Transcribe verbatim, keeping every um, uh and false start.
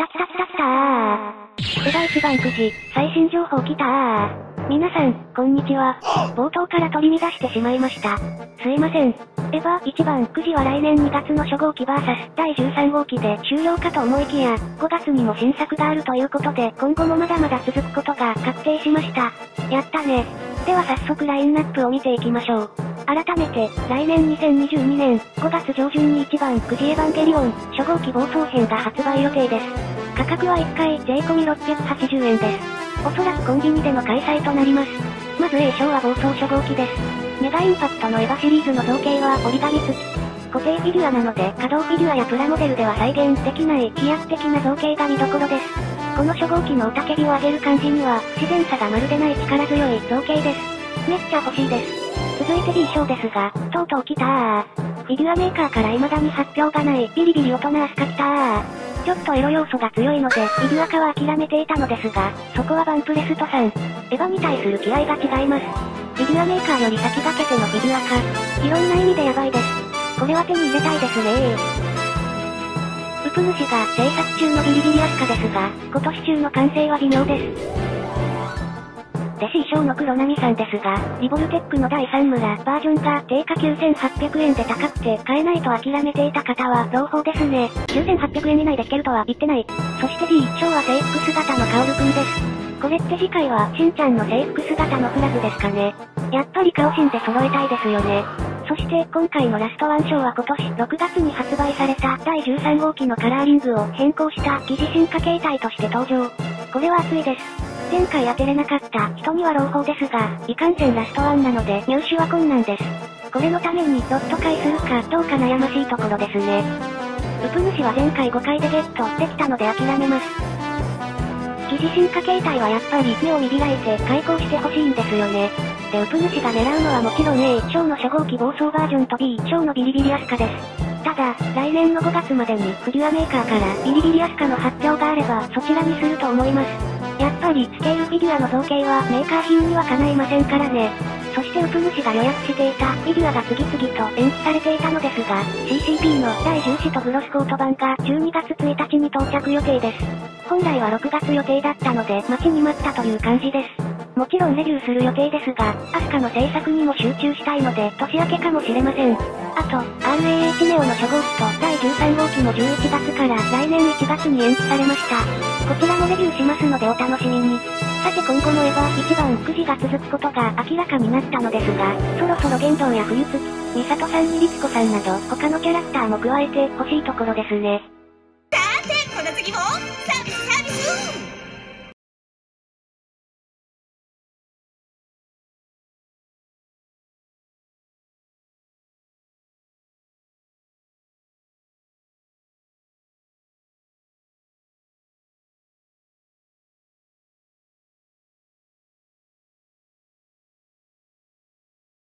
たきたきたきたー。エヴァ一番くじ、最新情報来たー。皆さん、こんにちは。冒頭から取り乱してしまいました。すいません。エヴァ一番くじは来年にがつの初号機 ブイエス だいじゅうさん号機で終了かと思いきや、ごがつにも新作があるということで今後もまだまだ続くことが確定しました。やったね。では早速ラインナップを見ていきましょう。改めて、来年にせんにじゅうにねんごがつ上旬に一番くじエヴァンゲリオン初号機暴走編が発売予定です。価格はいっかい税込みろっぴゃくはちじゅうえんです。おそらくコンビニでの開催となります。まず A 賞は暴走初号機です。メガインパクトのエヴァシリーズの造形は折り紙付き。固定フィギュアなので可動フィギュアやプラモデルでは再現できない飛躍的な造形が見どころです。この初号機の雄たけびを上げる感じには不自然さがまるでない力強い造形です。めっちゃ欲しいです。続いて B 賞ですが、とうとう来たー。フィギュアメーカーから未だに発表がないビリビリ大人アスカ来たー。ちょっとエロ要素が強いので、フィギュア化は諦めていたのですが、そこはバンプレストさん。エヴァに対する気合が違います。フィギュアメーカーより先駆けてのフィギュア化。いろんな意味でヤバいです。これは手に入れたいですねー。ウプ主が制作中のビリビリアスカですが、今年中の完成は微妙です。で C 賞の黒波さんですが、リボルテックのだいさん村バージョンが定価きゅうせんはっぴゃくえんで高くて買えないと諦めていた方は朗報ですね。きゅうせんはっぴゃくえん以内で弾けるとは言ってない。そして D 賞は制服姿のカオルくんです。これって次回はしんちゃんの制服姿のフラグですかね。やっぱりカオシンで揃えたいですよね。そして今回のラストワン賞は今年ろくがつに発売されただいじゅうさん号機のカラーリングを変更した疑似進化形態として登場。これは熱いです。前回当てれなかった人には朗報ですが、いかんせんラストワンなので入手は困難です。これのためにロット買いするかどうか悩ましいところですね。ウプ主は前回ごかいでゲットできたので諦めます。疑似進化形態はやっぱり目を見開いて開口してほしいんですよね。でウプ主が狙うのはもちろん A 賞の初号機暴走バージョンと B 賞のビリビリアスカです。ただ、来年のごがつまでにフィギュアメーカーからビリビリアスカの発表があればそちらにすると思います。やっぱりスケールフィギュアの造形はメーカー品にはかないませんからね。そしてウプ主が予約していたフィギュアが次々と延期されていたのですが、シーシーピー のだいじゅう子とグロスコート版がじゅうにがつついたちに到着予定です。本来はろくがつ予定だったので待ちに待ったという感じです。もちろんレビューする予定ですが、アスカの制作にも集中したいので年明けかもしれません。あと、アールエーエイチ ネオの初号機とだいじゅうさん号機もじゅういちがつから来年いちがつに延期されました。こちらもレビューしますのでお楽しみに。さて今後のエヴァ一番くじが続くことが明らかになったのですが、そろそろ玄道や冬月、ミサトさんにリツコさんなど他のキャラクターも加えて欲しいところですね。 さてこの次もサービスサービス